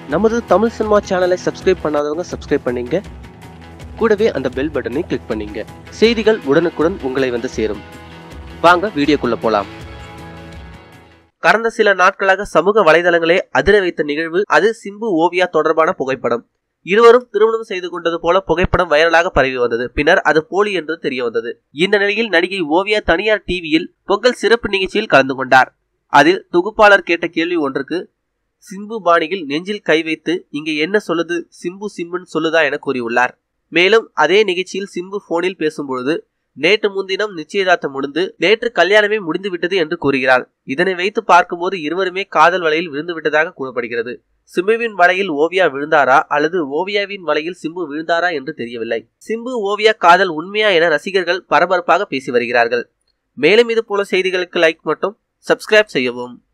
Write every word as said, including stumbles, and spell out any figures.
நமது தமிழ் சினிமா சேனலை சப்ஸ்கிரைப் பண்ணாதவங்க சப்ஸ்கிரைப் பண்ணீங்க, கூடவே அந்த பெல் பட்டனை கிளிக் பண்ணீங்க. செய்திகள் உடனுக்குடன் உங்களை வந்து சேரும். வாங்க வீடியோக்குள்ள போலாம். கடந்த சில நாட்களாக சமூக வலைதளங்களே அதிர வைத்த நிகழ்வு அது சிம்பு ஓவியா தொடர்பான புகைப்படம். இருவரும் திருமணம் செய்து கொண்டது போல புகைப்படம் வைரலாக பரவி வந்தது. பின்னர் அது போலி என்று தெரிய வந்தது. இந்த நிலையில் நடிகை ஓவியா தனியார் டிவியில் பொங்கல் சிறப்பு நிகழ்ச்சியில் கலந்து கொண்டார். அதில் தொகுப்பாளர் கேட்ட கேள்வி ஒன்றுக்கு சிம்பு பாணியில் நெஞ்சில் கை வைத்து இங்க என்ன சொல்லுது சிம்பு சிம்புன்னு சொல்லுதா என கூறியுள்ளார். மேலும் அதே நிகழ்ச்சியில் சிம்பு போனில் பேசும்பொழுது நேற்று முன்தினம் நிச்சயதார்த்தம் முடிந்து நேற்று கல்யாணமே முடிந்து விட்டது என்று கூறுகிறார். இதனை வைத்து பார்க்கும்போது இருவருமே காதல் வலையில் விழுந்து விட்டதாக கூறப்படுகிறது. சிம்புவின் வலையில் ஓவியா விழுந்தாரா அல்லது ஓவியாவின் வலையில் சிம்பு விழுந்தாரா என்று தெரியவில்லை. சிம்பு ஓவியா காதல் உண்மையா என ரசிகர்கள் பரபரப்பாக பேசி வருகிறார்கள். மேலும் இது போல செய்திகளுக்கு லைக் மற்றும் சப்ஸ்கிரைப் செய்யவும்.